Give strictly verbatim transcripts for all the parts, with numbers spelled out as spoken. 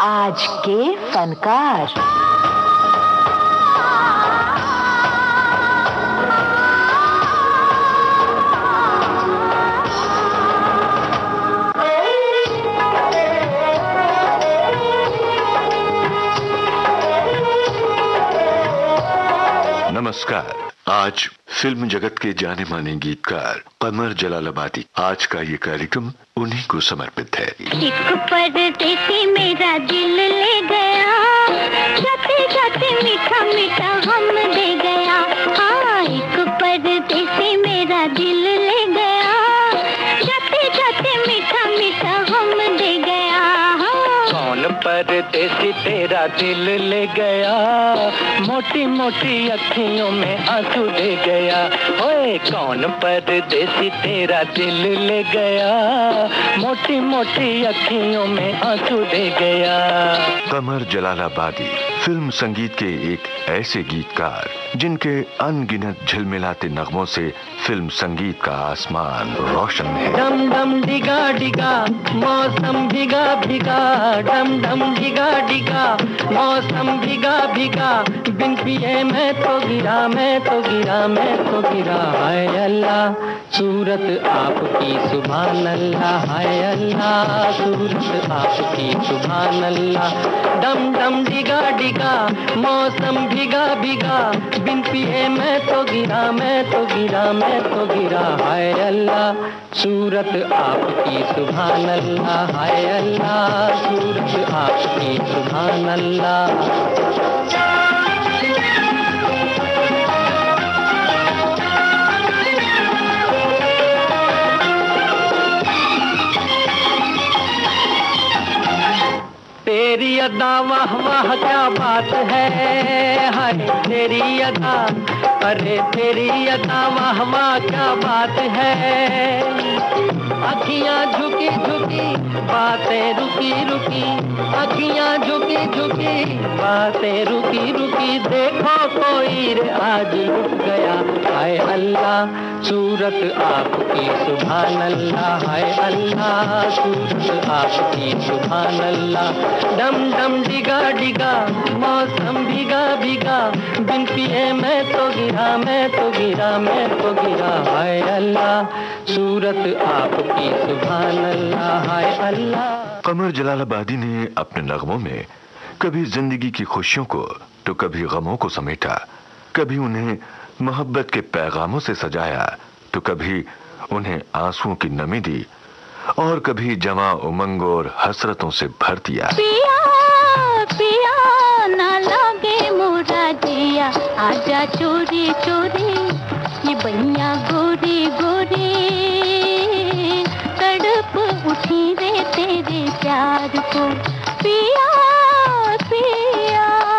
आज के फनकार। नमस्कार। आज फिल्म जगत के जाने माने गीतकार कमर जलालाबादी, आज का ये कार्यक्रम उन्हीं को समर्पित है। एक परदेसी मेरा दिल ले गया, जाते जाते मीठा मीठा हम दे गया। हाँ, एक परदेसी मेरा दिल ले गया, जाते जाते मीठा मीठा हम दे गया। कौन परदेसी तेरा दिल ले गया, मोटी मोटी अखियों में आंसू दे गया। ओए कौन परदेसी तेरा दिल ले गया, मोटी मोटी अखियों में आंसू दे गया। कमर जलालाबादी फिल्म संगीत के एक ऐसे गीतकार जिनके अनगिनत झिलमिलाते नगमों से फिल्म संगीत का आसमान रोशन है। डम डम डिगा डिगा मौसम भीगा भीगा, डम डम डिगा डिगा मौसम भीगा भीगा, बिन पिए मैं तो गिरा मैं तो गिरा मैं तो गिरा। हाय अल्लाह सूरत आपकी सुभान अल्लाह, हाय अल्लाह सूरत आपकी सुभान अल्लाह। डम डम डिगा डिगा मौसम भीगा भीगा, बिन पिए मैं तो गिरा मैं तो गिरा मैं तो गिरा। हाय अल्लाह सूरत आपकी सुभान अल्लाह, हाय अल्लाह सूरत आपकी सुभान अल्लाह। तेरी अदा वाह वाह क्या बात है, हाय तेरी अदा, अरे तेरी अदा वाह वाह क्या बात है। अखियां झुकी झुकी बातें रुकी रुकी, अखियां झुकी झुकी बातें रुकी रुकी, देखो कोई रे आज रुक गया। हाय अल्लाह सूरत आपकी सुभान अल्लाह, हाय अल्लाह सूरत आपकी सुभान अल्लाह। डम डम डिगा डिगा मौसम भीगा भीगा, बिन पिए मैं तो गिरा मैं तो गिरा मैं तो गिरा। हाय अल्लाह सूरत आपकी सुभान अल्लाह, हाय अल्लाह। कमर जलालाबादी ने अपने नगमों में कभी जिंदगी की खुशियों को तो कभी गमों को समेटा, कभी उन्हें मोहब्बत के पैगामों से सजाया तो कभी उन्हें आंसुओं की नमी दी और कभी जवां उमंग और हसरतों से भर दिया। पिया पिया ना लगे मोरा दिया, आजा चोरी चोरी ये बनिया गोरी गोरी, तड़प उठी रे तेरे प्यार को। पिया पिया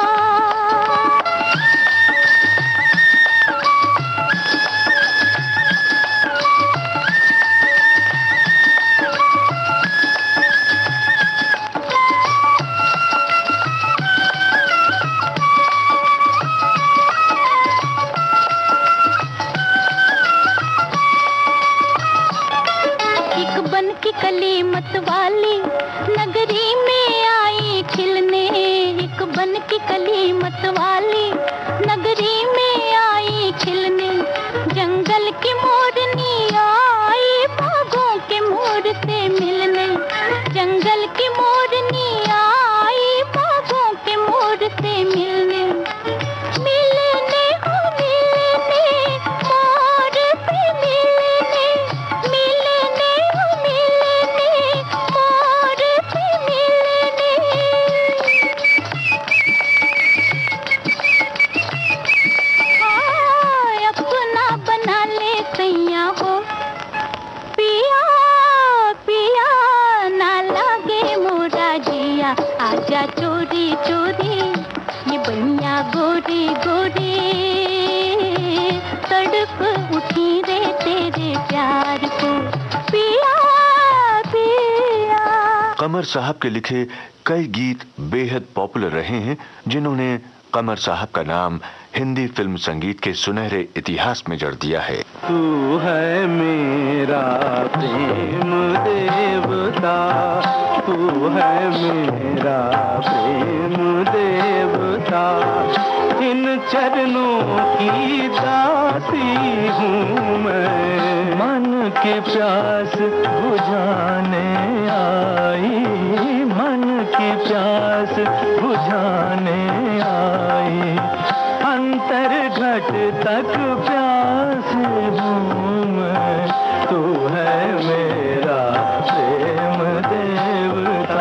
कली मत वाली नगरी में आई खिलने, एक बन की कली मत वाली नगरी में आई खिलने। जंगल की मोरनी आई बागों के मोर से मिलने, जंगल की मोरनी आई बागों के मोर से मिलने। मिलने हो मिलने मोर से मिलने, मिलने हो मिलने मोर से मिलने। हाँ, अपना बना ले सैया हो, पिया पिया ना लागे मोरा जिया, आजा चोरी चोरी ये बनिया गोरी गोरी, तड़प उठी रे तेरे प्यार को। पिया पिया कमर साहब के लिखे कई गीत बेहद पॉपुलर रहे हैं जिन्होंने कमर साहब का नाम हिंदी फिल्म संगीत के सुनहरे इतिहास में जड़ दिया है। तू है मेरा प्रेम देवता, तू है मेरा प्रेम देवता, इन चरणों की दासी हूँ मैं, मन की प्यास बुझाने आई, मन की प्यास बुझाने आई, अंतर घट तक प्यास हूँ मैं, तू है मेरा प्रेम देवता।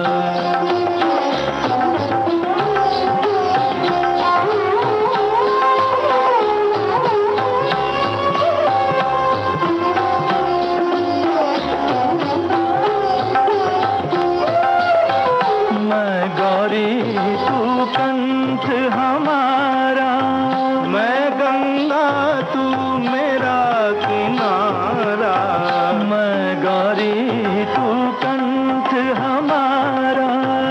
मैं गौरी तू कंठ हमारा, मैं गंगा तू मेरा किनारा, मैं गौरी तू कंठ हमारा,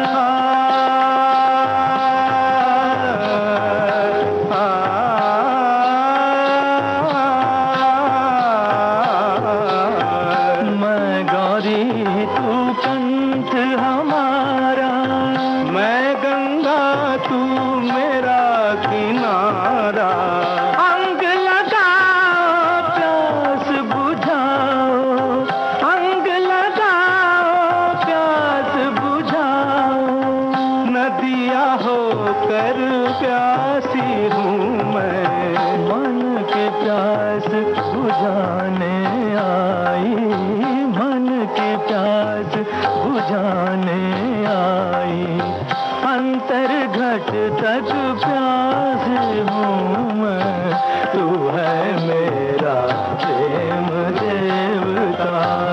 मैं गौरी तू कंठ हमारा, मैं गंगा तू मेरा किनारा, अंग लगाओ प्यास बुझाओ, अंग लगाओ प्यास बुझाओ, नदिया होकर प्यासी हूँ मैं, मन की प्यास बुझाने आई, मन की प्यास बुझाने आई, अंतर घट तक प्यास हूँ मैं, तू है मेरा प्रेम देवता।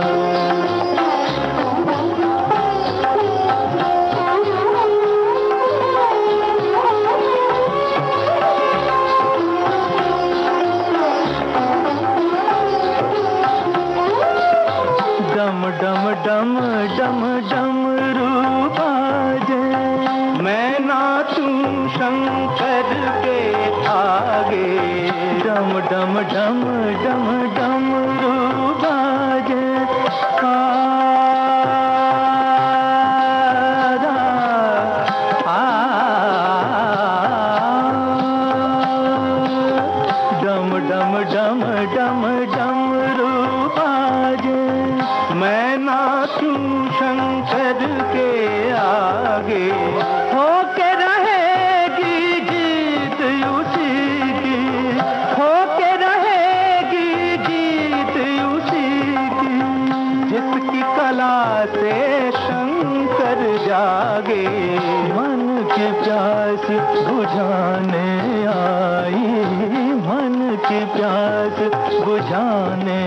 डम डम डम डम डम रूबाजे, मैं नाचूं शंकर के आगे, डम डम डम डम डम रूबाजे, आ डम डम डम डम डम रूबाजे, मैं नाचूं शंकर के आगे, होके रहेगी जीत उसी की, होके रहेगी जीत उसी की, जिसकी कला से शंकर जागे, मन की प्यास बुझाने आई, मन की प्यास बुझाने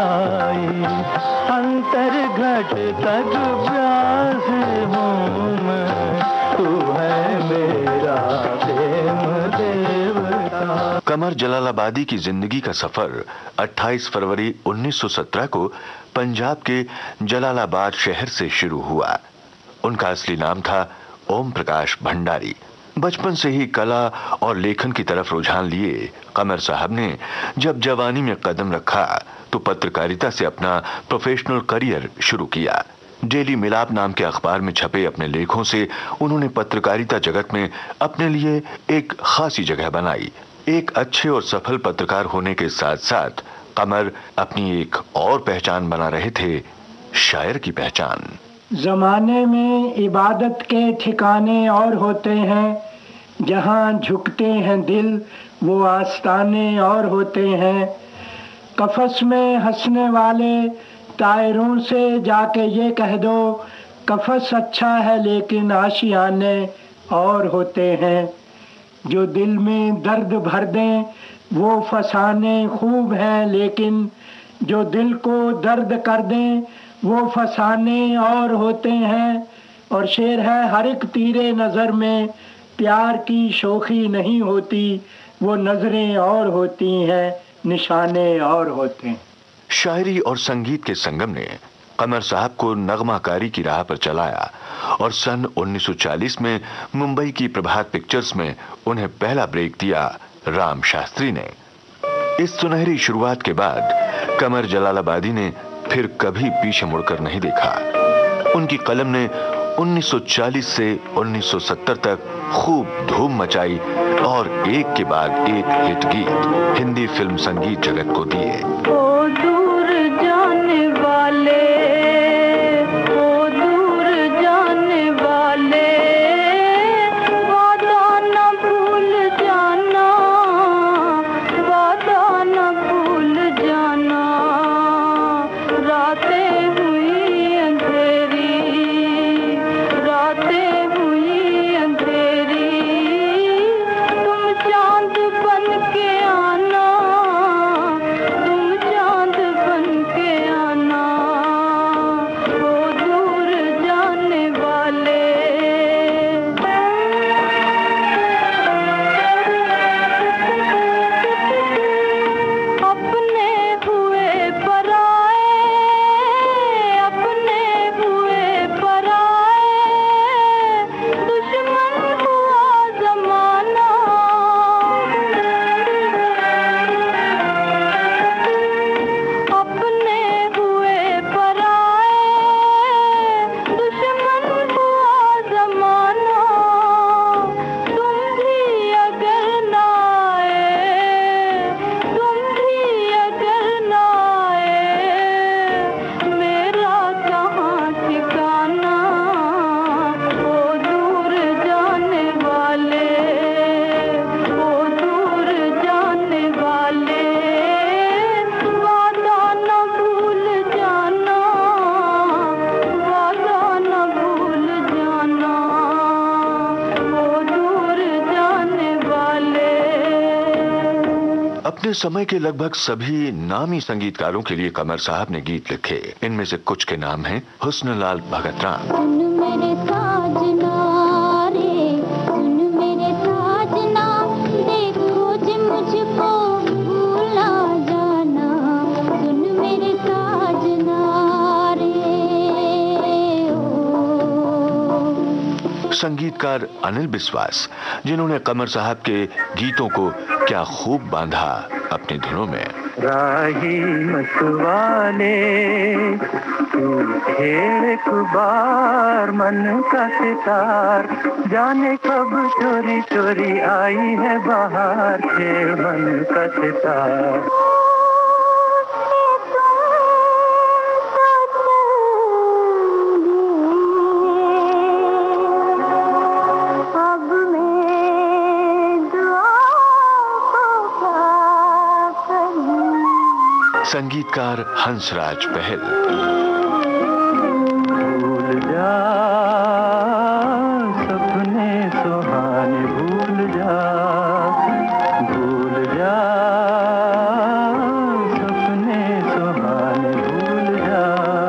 आई, अंतर घट तक प्यास हूँ मैं, तू है मेरा प्रेम देवता। कमर जलालाबादी की जिंदगी का सफर अट्ठाईस फरवरी उन्नीस सौ सत्रह को पंजाब के जलालाबाद शहर से शुरू हुआ। उनका असली नाम था ओम प्रकाश भंडारी। बचपन से ही कला और लेखन की तरफ रुझान लिए कमर साहब ने जब जवानी में कदम रखा तो पत्रकारिता से अपना प्रोफेशनल करियर शुरू किया। डेली मिलाप नाम के अखबार में छपे अपने लेखों से उन्होंने पत्रकारिता जगत में अपने लिए एक खासी जगह बनाई। एक अच्छे और सफल पत्रकार होने के साथ साथ कमर अपनी एक और पहचान बना रहे थे, शायर की पहचान। जमाने में इबादत के ठिकाने और होते हैं, जहाँ झुकते हैं दिल वो आस्ताने और होते हैं। कफस में हंसने वाले तायरों से जाके ये कह दो, कफस अच्छा है लेकिन आशियाने और होते हैं। जो दिल में दर्द भर दें वो फसाने खूब हैं, लेकिन जो दिल को दर्द कर दें वो फसाने और होते हैं। और शेर है, हर एक तीरे नज़र में प्यार की शोखी नहीं होती, वो नजरें और होती हैं, निशाने और होते हैं। शायरी और संगीत के संगम ने कमर साहब को नगमाकारी की राह पर चलाया और सन उन्नीस सौ चालीस में मुंबई की प्रभात पिक्चर्स में उन्हें पहला ब्रेक दिया राम शास्त्री ने। इस सुनहरी शुरुआत के बाद कमर जलालाबादी ने फिर कभी पीछे मुड़कर नहीं देखा। उनकी कलम ने उन्नीस सौ चालीस से उन्नीस सौ सत्तर तक खूब धूम मचाई और एक के बाद एक हिट गीत हिंदी फिल्म संगीत जगत को दिए। ओ दूर जाने वाले, ओ दूर जाने वाले, वादा न भूल जाना, वादा न भूल जाना, रातें हुई अंधेरी, रातें हुई अंधेरी, तुम चांद बन के आना, तुम चांद बन के आना, वो दूर जाने वाले। अपने हुए पराए, अपने हुए पराए, दुश्मन हुआ जमाना, अपने हुए पराए, दुश्मन हुआ जमाना, तुम भी अगर ना आए, तुम भी अगर ना आए, मेरा कहाँ ठिकाना, ओ दूर जाने वाले, ओ दूर जाने वाले, वादा न भूल जाना, वादा न भूल जाना, ओ दूर जाने वाले। अपने समय के लगभग सभी नामी संगीतकारों के लिए कमर साहब ने गीत लिखे। इनमें से कुछ के नाम हैं हुस्नलाल भगतराम, सुन मेरे साजना रे, सुन मेरे साजना, देखो जी मुझको भूला जाना, सुन मेरे साजना रे, ओ। संगीतकार अनिल बिस्वास, जिन्होंने कमर साहब के गीतों को क्या खूब बांधा अपनी धुनों में। राही मतवाले तू खेल एक बार मन का सितार, जाने कब चोरी चोरी आई है बाहर, खेल मन का सितार। अब मैं दुआ को क्या करूं। संगीतकार हंसराज पहल, भूल जा सपने सुहाने, भूल जा, भूल जा सपने सुहाने, भूल जा।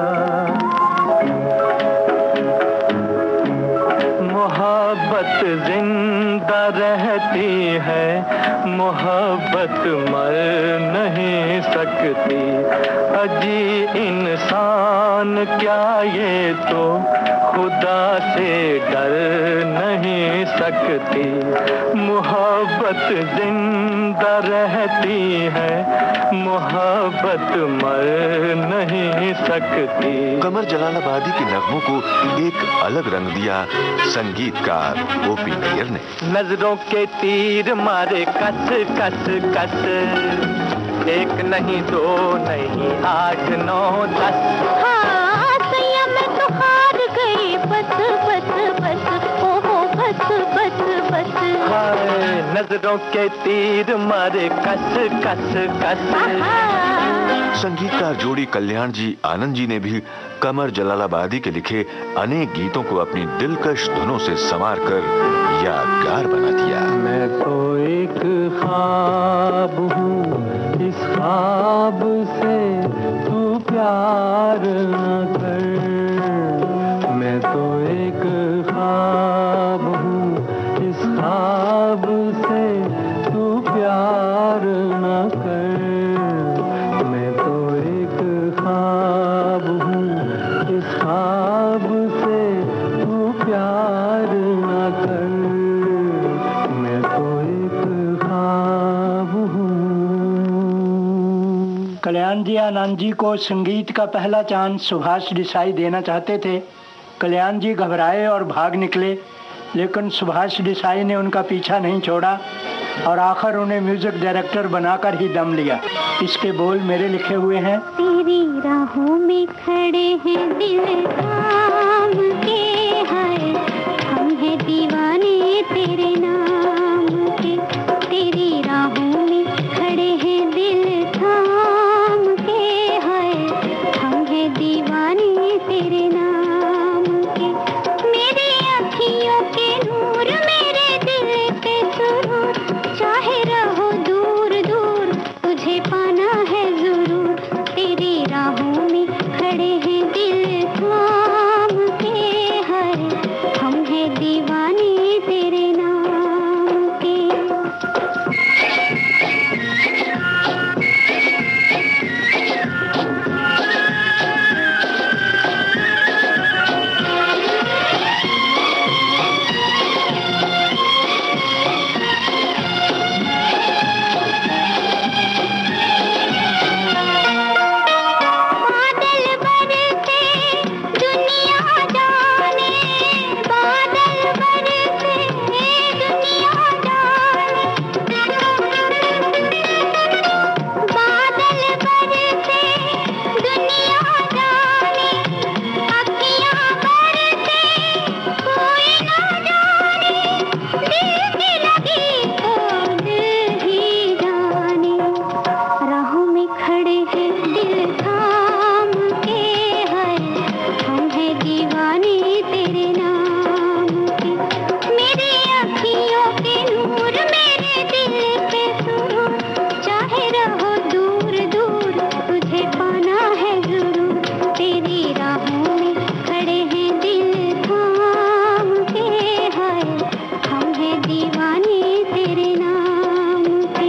मोहब्बत जिंदा रहती है, मोहब्बत मर नहीं सकती, अजी इंसान क्या ये तो खुदा से डर नहीं सकती, मोहब्बत जिंदा रहती है, मोहब्बत मर नहीं सकती। कमर जलालाबादी के नगमों को एक अलग रंग दिया संगीतकार ओपी नैयर ने। नजरों के तीर मारे कस कस कस, एक नहीं दो नहीं आठ नौ दस। हाँ सैया मैं तो हार गई, बस बस बस, ओ हो बस बस बस। हाय नजरों के तीर मारे कस कस कस। संगीतकार जोड़ी कल्याण जी आनंद जी ने भी कमर जलालाबादी के लिखे अनेक गीतों को अपनी दिलकश धुनों से संवार कर यादगार बना दिया। मैं तो एक ख्वाब हूँ, इस ख्वाब से तू प्यार न कर, मैं तो एक ख्वाब हूँ, इस ख्वाब से तू प्यार न कर, मैं तो एक ख्वाब हूँ, ना कर, मैं तो एक ख्वाब हूँ। कल्याण जी आनंद जी को संगीत का पहला चांस सुभाष देसाई देना चाहते थे। कल्याण जी घबराए और भाग निकले, लेकिन सुभाष देसाई ने उनका पीछा नहीं छोड़ा और आखिर उन्हें म्यूजिक डायरेक्टर बनाकर ही दम लिया। इसके बोल मेरे लिखे हुए हैं। तेरी राहों में खड़े हैं दिल थाम के, हाय हम हैं दीवाने तेरे नाम के। तेरी राहों में खड़े हैं दिल थाम के, हाय हम हैं दीवाने तेरे नाम के। मेरी अखियों के नूर मेरे दिल के सुरूर, चाहे रहो दूर दूर तुझे पाना है जरूर। तेरी राहों में खड़े हैं दिल थाम के, हाय हम हैं दीवाने तेरे नाम के। बादल बरसे दुनिया जाने, बादल बरसे दुनिया जाने, बादल बरसे दुनिया जाने, अखियाँ बरसे कोई ना जाने, दिल की लगी तो दिल ही जाने। राहों में खड़े हैं दिल थाम के, हाय हम हैं दीवाने तेरे नाम के। मेरी अखियों के नूर मेरे दिल के सुरूर, चाहे रहो दूर दूर तुझे पाना है जरूर। तेरी राहों में खड़े हैं दिल थाम के, हाय हम हैं दीवाने तेरे नाम के।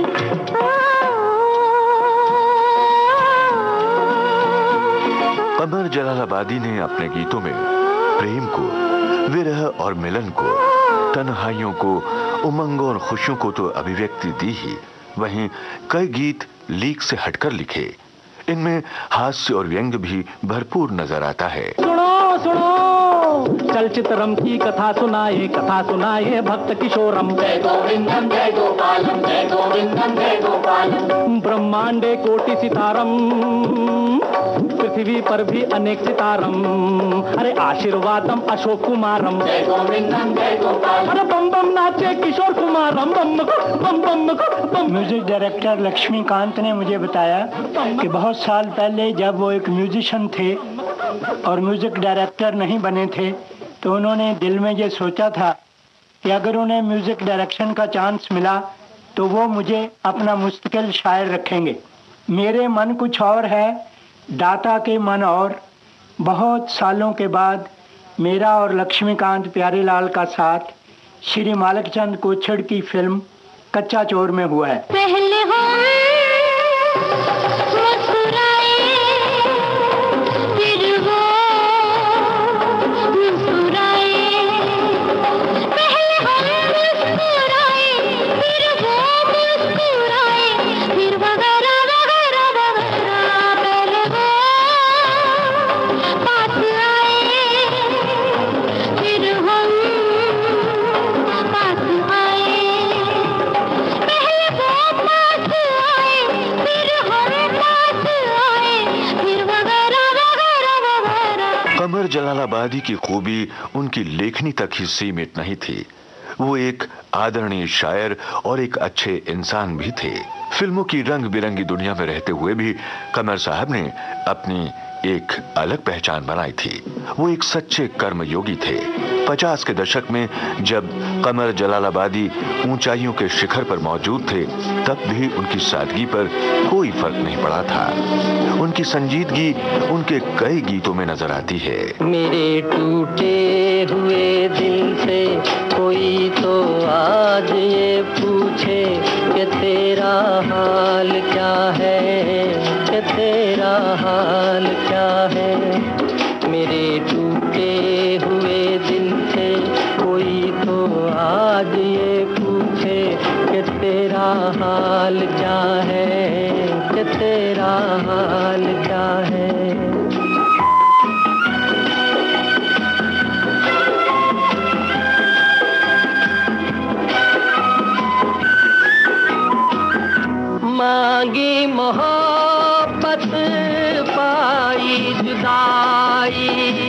कमर जलालाबादी ने अपने गीतों में प्रेम को, विरह और मिलन को, तन्हाइयों को, उमंगों और खुशियों को तो अभिव्यक्ति दी ही, वहीं कई गीत लीक से हटकर लिखे। इनमें हास्य और व्यंग भी भरपूर नजर आता है। सुनो सुनो चलचित्रम की कथा सुनाए, कथा सुनाए भक्त किशोरम। जय गोविंदम जय गोपालम, जय गोविंदम जय गोपालम। ब्रह्मांडे कोटि सितारम, पृथ्वी पर भी अनेक सितारम। अरे आशीर्वादम अशोक कुमारम, जय गोविंदम जय गोपालम। अरे बम बम नाचे किशोर कुमारम, बम बम बम बम। म्यूजिक डायरेक्टर लक्ष्मीकांत ने मुझे बताया कि बहुत साल पहले जब वो एक म्यूजिशियन थे और म्यूजिक डायरेक्टर नहीं बने थे, तो उन्होंने दिल में ये सोचा था कि अगर उन्हें म्यूजिक डायरेक्शन का चांस मिला तो वो मुझे अपना मुस्तकिल शायर रखेंगे। मेरे मन कुछ और है, दाता के मन और। बहुत सालों के बाद मेरा और लक्ष्मीकांत प्यारेलाल का साथ श्री मालकचंद कोछड़ की फिल्म कच्चा चोर में हुआ है। पहले हम मुस्कुराए, फिर वो मुस्कुराए। पहले हम मुस्कुराए, फिर वो मुस्कुराए, फिर वगैरह वगैरह वगैरह। पहले वो पास आए, फिर हम पास आए। पहले वो पास आए, फिर हम पास आए, फिर वगैरह वगैरह वगैरह। कमर जलालाबादी की खूबी उनकी लेखनी तक ही सीमित नहीं थी। वो एक आदरणीय शायर और एक अच्छे इंसान भी थे। फिल्मों की रंग बिरंगी दुनिया में रहते हुए भी कमर साहब ने अपनी एक अलग पहचान बनाई थी। वो एक सच्चे कर्मयोगी थे। पचास के दशक में जब कमर जलालाबादी ऊंचाइयों के शिखर पर मौजूद थे, तब भी उनकी सादगी पर कोई फर्क नहीं पड़ा था। उनकी संजीदगी उनके कई गीतों में नजर आती है। मेरे टूटे हुए दिल से कोई तो आज ये पूछे कि तेरा हाल क्या है, कि तेरा हाल क्या है। मेरे टूटे हुए दिल से कोई हाल क्या है, कि तेरा हाल क्या है। मांगी मोहब्बत पाई जुदाई,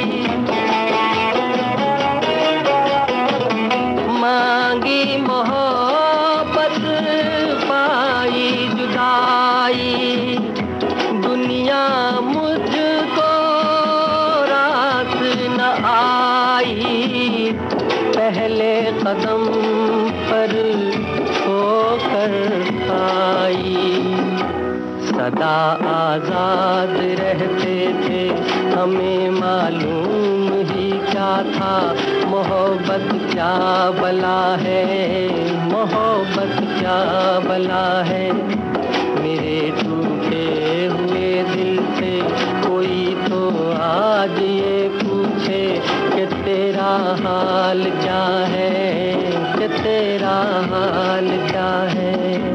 मांगी मोहब्बत पाई जुदाई, दुनिया मुझको रास न आई, पहले कदम पर होकर आई। सदा आजाद रहते थे, हमें मालूम ही क्या था, मोहब्बत क्या बला है, मोहब्बत क्या बला है। मेरे टूटे हुए दिल से कोई तो आज ये पूछे कि तेरा हाल क्या है, कि तेरा हाल क्या है।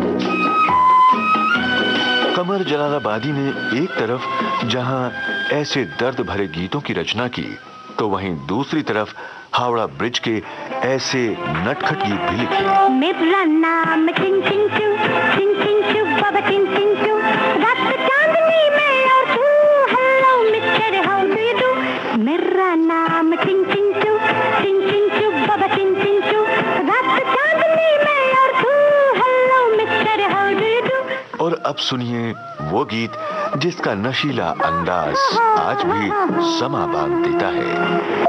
कमर जलालाबादी ने एक तरफ जहां ऐसे दर्द भरे गीतों की रचना की, तो वहीं दूसरी तरफ हावड़ा ब्रिज के ऐसे नटखट गीत भी लिखे। मेरा नाम चिन चिन चू, चिन चिन चू, बाबा चिन चिन चू, रात चांदनी में और तू, hello mister how do you do. मेरा नाम चिन चिन चू, चिन चिन चू, बाबा चिन चिन चू, रात चांदनी में और तू, hello mister how do you do. और अब सुनिए वो गीत जिसका नशीला अंदाज आज भी समा बांध देता है।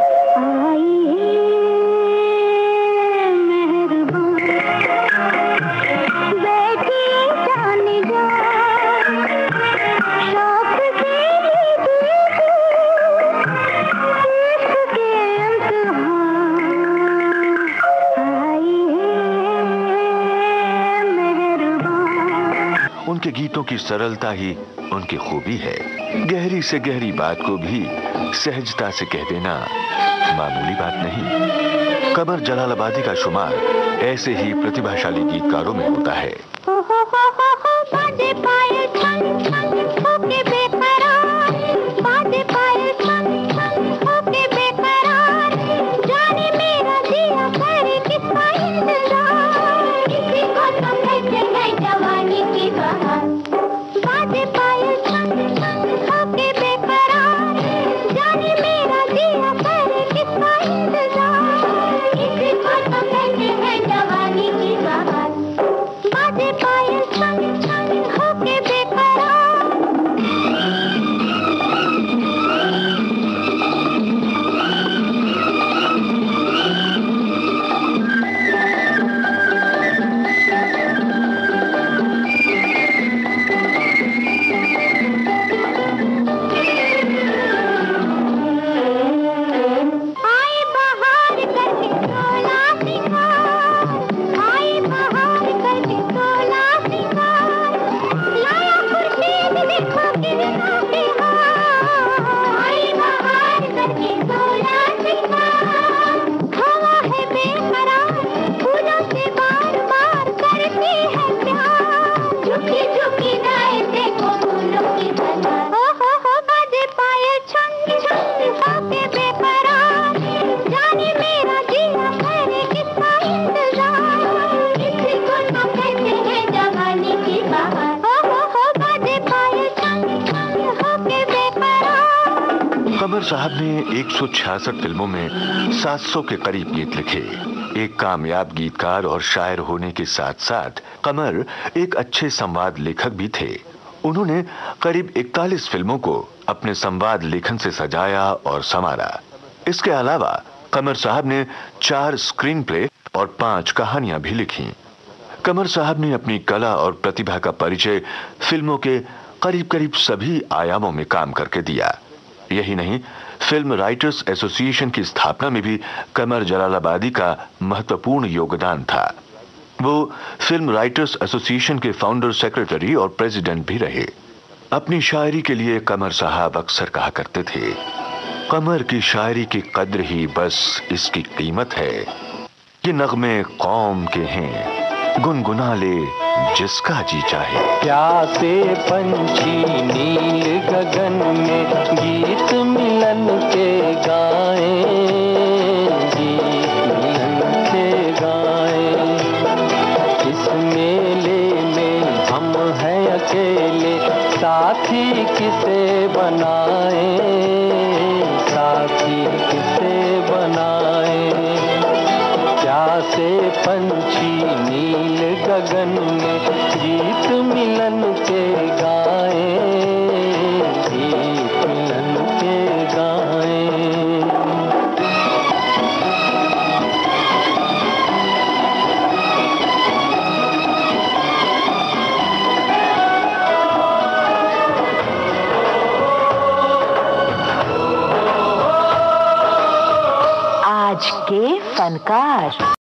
उनके गीतों की सरलता ही उनकी खूबी है। गहरी से गहरी बात को भी सहजता से कह देना मामूली बात नहीं। कमर जलालाबादी का शुमार ऐसे ही प्रतिभाशाली गीतकारों में होता है। कमर साहब ने एक सौ छियासठ फिल्मों में सात सौ के करीब गीत लिखे। एक कामयाब गीतकार और शायर होने के साथ साथ कमर एक अच्छे संवाद लेखक भी थे। उन्होंने करीब इकतालीस फिल्मों को अपने संवाद लेखन से सजाया और संवारा। इसके अलावा कमर साहब ने चार स्क्रीन प्ले और पांच कहानियां भी लिखी। कमर साहब ने अपनी कला और प्रतिभा का परिचय फिल्मों के करीब करीब सभी आयामों में काम करके दिया। यही नहीं, फिल्म राइटर्स एसोसिएशन की स्थापना में भी कमर जलालाबादी का महत्वपूर्ण योगदान था। वो फिल्म राइटर्स एसोसिएशन के फाउंडर, सेक्रेटरी और प्रेसिडेंट भी रहे। अपनी शायरी के लिए कमर साहब अक्सर कहा करते थे, कमर की शायरी की कद्र ही बस इसकी कीमत है। ये नगमे कौम के हैं, गुनगुना ले जिसका जी चाहे। प्यासे पंछी नील गगन में गीत मिलन के गाएं, गीत मिलन के गाएं। इस मेले में हम हैं अकेले, साथी किसे बनाएं, साथी किसे बनाएं। प्यासे पंछी नील गगन में गीत मिलन के गाएं, गीत मिलन के गाएं। आज के फनकार।